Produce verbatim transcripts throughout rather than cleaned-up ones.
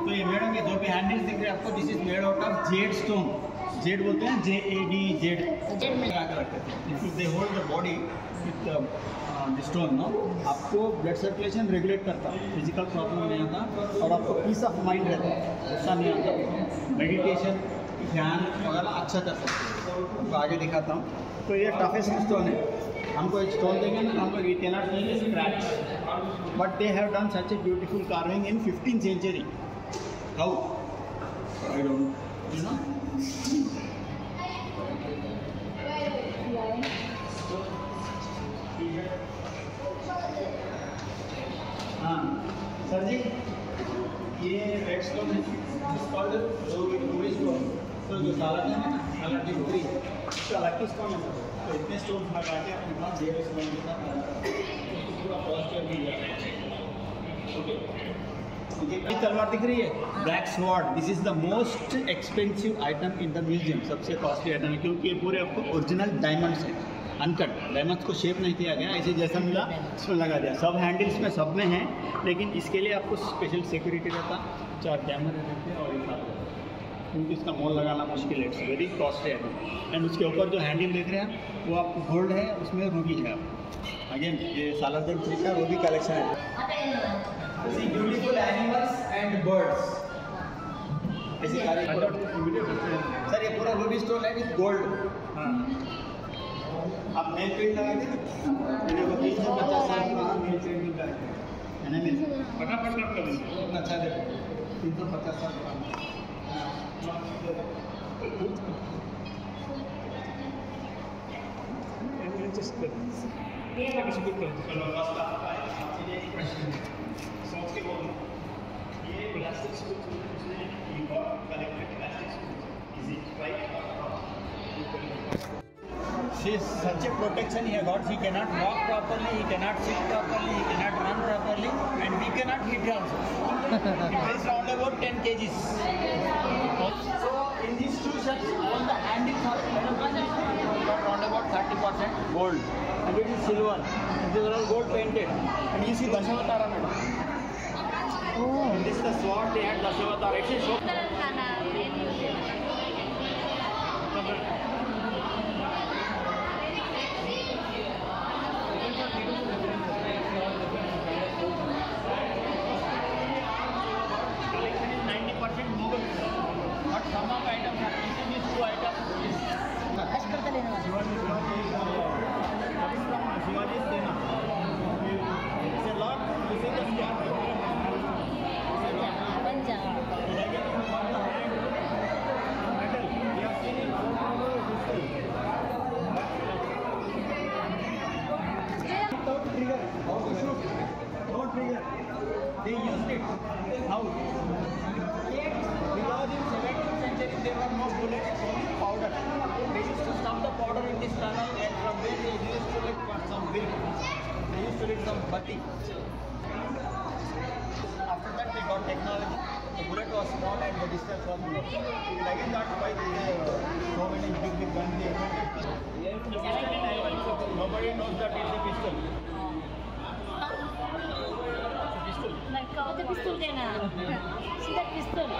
तो ये मेड होंगे, जो भी हैंडल्स दिख रहे हैं आपको, this is made out of jade stone. Jade बोलते हैं, जे ए डी जेड लगा कर रखते थे। They hold the body with the stone no, आपको ब्लड सर्कुलेशन रेगुलेट करता है, फिजिकल प्रॉब्लम नहीं आता और आपको पीस ऑफ माइंड रहता है, ऐसा नहीं आता। मेडिटेशन ध्यान वगैरह अच्छा कर सकते हैं। तो आगे दिखाता हूँ। तो ये टफेस्ट स्टोन है, हमको एक स्टोन देंगे ना, हम लोग ये कैनॉट नहीं scratch, but they have done such a beautiful carving in fifteen century. How I don't you know. हाँ सर जी, ये रेड स्टोन है, तो जो साला है ना, साला टी थ्री अलग स्टोन है। तो इतने स्टोन लगा के अपने पास जेड स्टोन के साथ पूरा पॉजिटिव भी जाता है। ओके, तलवार दिख रही है, black sword. This is the most expensive item in the museum, सबसे कॉस्टली आइटम है, क्योंकि ये पूरे आपको ओरिजिनल डायमंड्स है, अनकट डायमंड्स को शेप नहीं किया गया, ऐसे जैसा मिला उसमें लगा दिया। सब हैंडल्स में सब में हैं, लेकिन इसके लिए आपको स्पेशल सिक्योरिटी रहता, चार कैमरे रहते हैं और एक हाथ, क्योंकि इसका मोल लगाना मुश्किल है, इट्स वेरी कॉस्टली है। एंड उसके ऊपर जो हैंडल देख रहे हैं वो आपको गोल्ड है, उसमें रूबी है। अगेन ये सालारजंग थ्री का रूबी कलेक्शन है। See beautiful animals and birds, ऐसी सारी सर ये पूरा रूबी स्टोन है विद गोल्ड। हाँ आप नेल पेंट लगा के मेरे को तीन सौ पचास साल की नेल पेंट लगा है ना, मेरे फटाफट कर दो अच्छा दे, तीन सौ पचास साल का just good. Yeah, that was a good one. चलो बस आपका एक प्रश्न है, सोच के बोलो। ये प्लास्टिक स्पून उसने ये got collected plastic spoon, is it right? She is such a protection he has got. He cannot walk properly, he cannot sit properly, he cannot run properly, and we cannot hit also. It weighs around about ten kgs. So in these two sets, all the handles are got around about thirty percent gold, and it is silver. It is all gold painted. And you see Dashavatara, madam. Oh. And this is the sword they had, Dashavatara. It is so. Some of items are missing, these two items. Shivaji is Sena. It's a lot. You see the scar. It's a lot. Metal. We have seen it. Without trigger. How to shoot? No trigger. They used it. How? Because in seventeenth century there were no bullets, only powder. They used to stuff the powder in this tunnel, and from there they used to light some wick. They used to light some bati. After that they got technology. The bullet was small and the distance was more. Again that's why they have so many big big guns they invented. Nobody knows that it's a pistol. Like uh, the pistol then. See that pistol?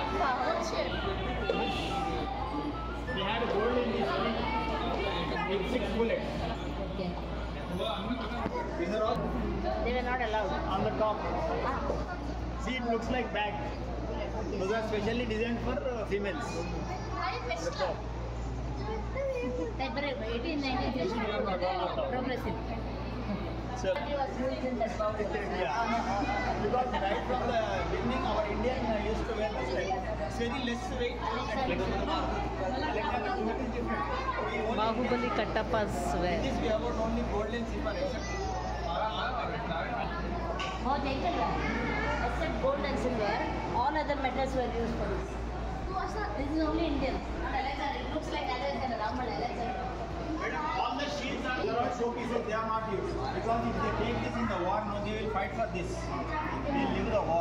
They had gold in this thing with six bullets. Okay. These are all They were not allowed. on the top. See, it looks like bag. Those are specially designed for uh, females. The top. Like eighteen nineteen progressive. So, Was used in the yeah. Because right from the beginning, our Indian uh, used to wear this type. It's very less weight and flexible. Bahubali Katappa's wear. This we have got only gold and silver except Oh, they can except gold and silver, all other metals were used for this. This is only Indian. Not Alexander. It looks like Alexander. Raman Alexander. all the shields are there are showpieces, they are not used. Because if they take this in the war, no, they will fight for this. They will leave the war.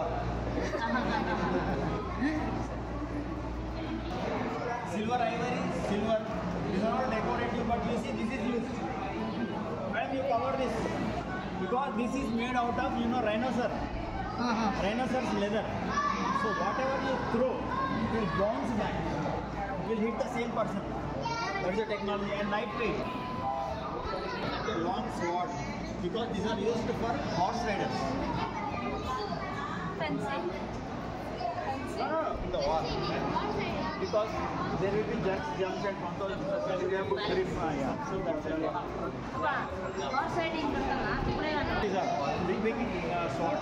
Silver ivory, silver. These are all decorative, but you see this is used. When you cover this, because this is made out of, you know, rhinoceros. Uh-huh. Rhinoceros leather. So whatever you throw, it will bounce back. It will hit the same person. That is the technology. And lightweight. Like a long sword. Because these are used for horse riders. Fencing. No, no, no, in the war. Because there will be jerks, jumps and controls. So we have to grip. Uh, yeah. So that's it. Horse riding ಉಂಟಲ್ಲ ಇಬ್ಬರೇ These are big, big uh, swords.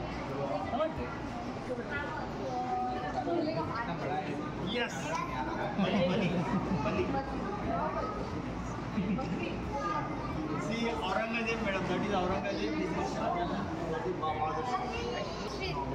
Yes. Bali, Bali, Bali. See, Aurangzeb, madam. That is Aurangzeb. This is Shah Jahan. That is Bahadur.